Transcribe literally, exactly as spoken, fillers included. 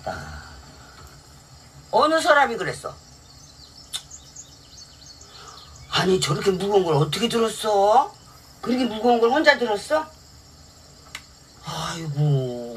아따. 어느 사람이 그랬어? 아니 저렇게 무거운 걸 어떻게 들었어? 그렇게 무거운 걸 혼자 들었어? 아이고.